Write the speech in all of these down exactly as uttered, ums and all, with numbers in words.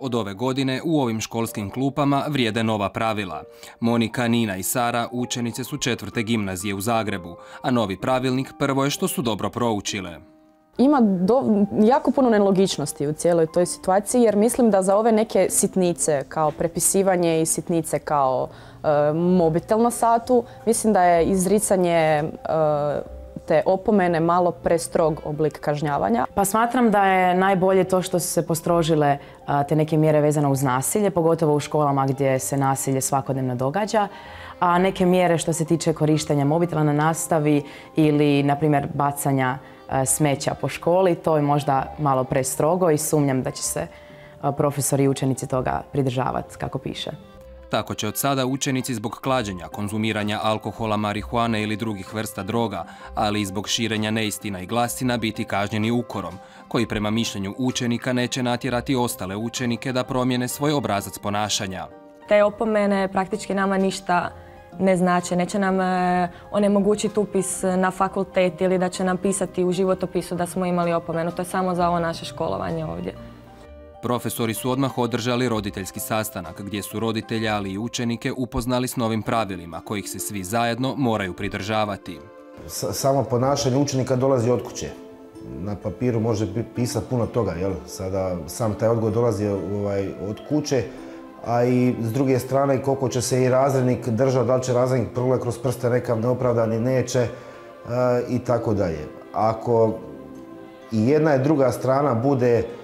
Od ove godine u ovim školskim klupama vrijede nova pravila. Monika, Nina i Sara učenice su četvrte gimnazije u Zagrebu, a novi pravilnik prvo je što su dobro proučile. Ima do, jako puno nelogičnosti u cijeloj toj situaciji jer mislim da za ove neke sitnice kao prepisivanje i sitnice kao e, mobitel na satu, mislim da je izricanje e, te opomene malo prestrog oblik kažnjavanja. Pa smatram da je najbolje to što su se postrožile a, te neke mjere vezane uz nasilje, pogotovo u školama gdje se nasilje svakodnevno događa, a neke mjere što se tiče korištenja mobitela na nastavi ili, na primjer, bacanja a, smeća po školi, to je možda malo prestrogo i sumnjam da će se a, profesori i učenici toga pridržavati kako piše. Tako će od sada učenici zbog klađenja, konzumiranja alkohola, marihuane ili drugih vrsta droga, ali i zbog širenja neistina i glasina biti kažnjeni ukorom, koji prema mišljenju učenika neće natjerati ostale učenike da promijene svoj obrazac ponašanja. Te opomene praktički nama ništa ne znače. Neće nam onemogućiti upis na fakultet ili da će nam pisati u životopisu da smo imali opomenu. To je samo za ovo naše školovanje ovdje. Profesori su odmah održali roditeljski sastanak gdje su roditelje, ali i učenike upoznali s novim pravilima kojih se svi zajedno moraju pridržavati. Samo ponašanje učenika dolazi od kuće. Na papiru može pisati puno toga, jel? Sada sam taj odgoj dolazi ovaj, od kuće, a i s druge strane koliko će se i razrednik držati, da li će razrednik progledati kroz prste nekam neopravdani, neće e, i tako dalje. Ako i jedna i druga strana bude e,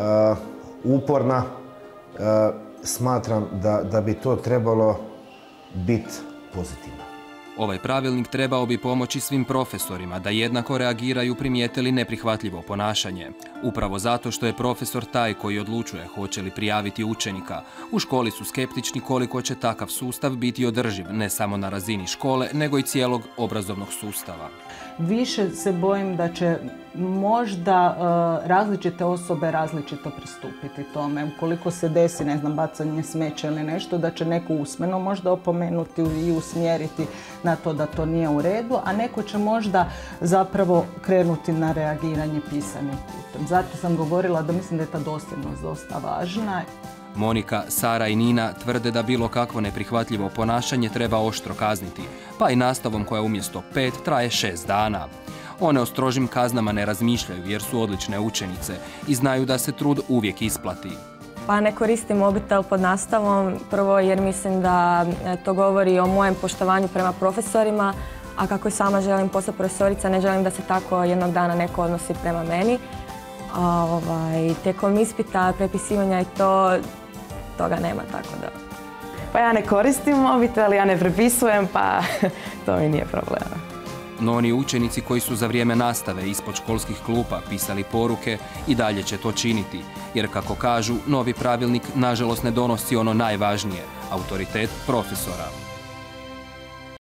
uporna, e, smatram da, da bi to trebalo biti pozitivno. Ovaj pravilnik trebao bi pomoći svim profesorima da jednako reagiraju primijetili neprihvatljivo ponašanje. Upravo zato što je profesor taj koji odlučuje hoće li prijaviti učenika. U školi su skeptični koliko će takav sustav biti održiv ne samo na razini škole, nego i cijelog obrazovnog sustava. Više se bojim da će možda uh, različite osobe različito pristupiti tome. Ukoliko se desi, ne znam, bacanje smeća ili nešto, da će neko usmeno možda opomenuti i usmjeriti na to da to nije u redu, a neko će možda zapravo krenuti na reagiranje pisanim putem. Zato sam govorila da mislim da je ta dosljednost dosta važna. Monika, Sara i Nina tvrde da bilo kakvo neprihvatljivo ponašanje treba oštro kazniti, pa i nastavom koja umjesto pet traje šest dana. One o strožim kaznama ne razmišljaju jer su odlične učenice i znaju da se trud uvijek isplati. Pa ne koristim mobitel pod nastavom, prvo jer mislim da to govori o mojem poštovanju prema profesorima, a kako i sama želim postati profesorica, ne želim da se tako jednog dana neko odnosi prema meni. A, ovaj, tijekom ispita, prepisivanja i to, toga nema, tako da. Pa ja ne koristim mobitel, ja ne prepisujem, pa to mi nije problema. No oni učenici koji su za vrijeme nastave ispod školskih klupa pisali poruke i dalje će to činiti, jer kako kažu, novi pravilnik nažalost ne donosi ono najvažnije, autoritet profesora.